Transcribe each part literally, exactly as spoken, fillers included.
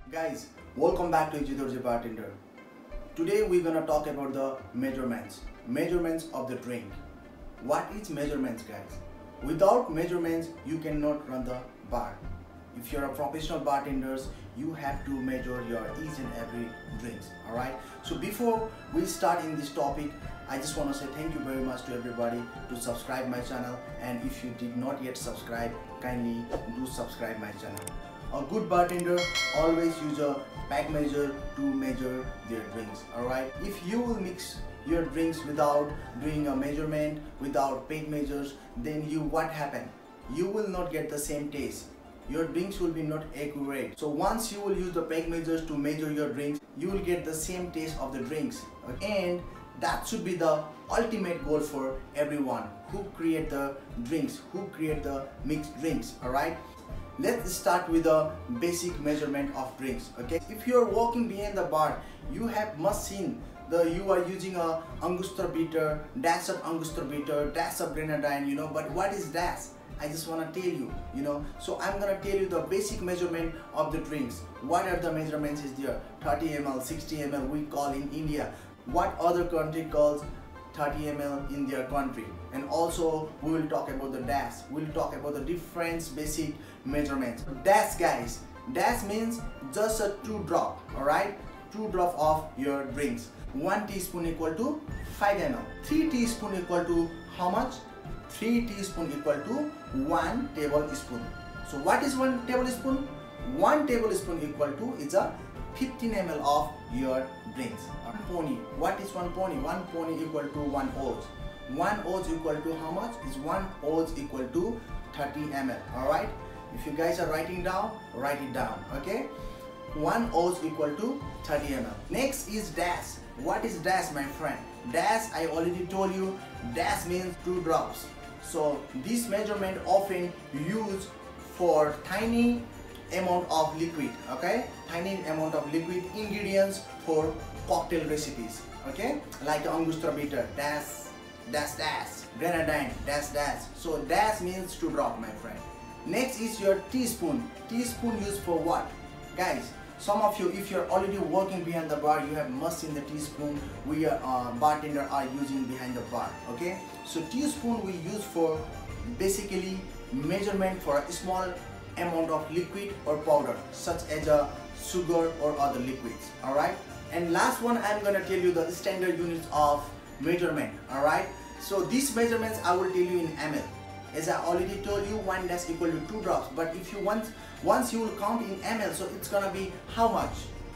Guys, welcome back to Ijidorji Bartender. Today we're gonna talk about the measurements. Measurements of the drink. What is measurements, guys? Without measurements, you cannot run the bar. If you're a professional bartender, you have to measure your each and every drinks. Alright? So before we start in this topic, I just want to say thank you very much to everybody to subscribe my channel, and if you did not yet subscribe, kindly do subscribe my channel. A good bartender always use a pack measure to measure their drinks. Alright, if you will mix your drinks without doing a measurement, without pack measures, then you what happen? You will not get the same taste. Your drinks will be not accurate. So once you will use the pack measures to measure your drinks, you will get the same taste of the drinks. And that should be the ultimate goal for everyone who create the drinks, who create the mixed drinks. Alright, let's start with a basic measurement of drinks. Okay, if you are walking behind the bar, you have must seen the you are using a Angostura bitter, dash of Angostura bitter, dash of grenadine, you know. But what is dash? I just want to tell you, you know. So I'm gonna tell you the basic measurement of the drinks. What are the measurements is there? thirty milliliters, sixty milliliters we call in India. What other country calls thirty milliliters in their country? And also we will talk about the dash. We'll talk about the different basic measurements. Dash, guys, dash means just a two drop. Alright, two drop of your drinks. One teaspoon equal to five milliliters. Three teaspoon equal to how much? Three teaspoon equal to one tablespoon. So what is one tablespoon? One tablespoon equal to is a fifteen milliliters of your drinks. One pony. What is one pony? One pony equal to one ounce. One ounce equal to how much? Is one ounce equal to thirty milliliters. Alright? If you guys are writing down, write it down. Okay? One ounce equal to thirty milliliters. Next is dash. What is dash, my friend? Dash, I already told you, dash means two drops. So this measurement often used for tiny amount of liquid. Okay? Tiny amount of liquid ingredients for cocktail recipes. Okay? Like Angostura bitter, dash, dash, dash, grenadine, dash, dash. So dash means two drop, my friend. Next is your teaspoon. Teaspoon used for what? Guys, some of you, if you're already working behind the bar, you have must seen the teaspoon we are uh, bartender are using behind the bar. Okay, so teaspoon we use for basically measurement for a small amount of liquid or powder, such as a sugar or other liquids. All right, and last one I'm gonna tell you the standard units of measurement. All right, so these measurements I will tell you in ml. As I already told you, one dash equal to two drops. But if you want, once you will count in ml, so it's gonna be how much?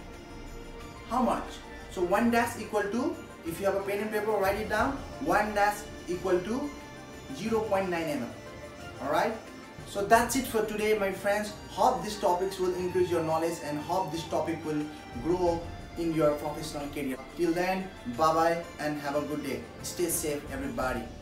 How much? So one dash equal to, if you have a pen and paper, write it down. One dash equal to zero point nine milliliters. All right. So that's it for today, my friends. Hope these topics will increase your knowledge and hope this topic will grow in your professional career. Till then, bye bye and have a good day. Stay safe, everybody.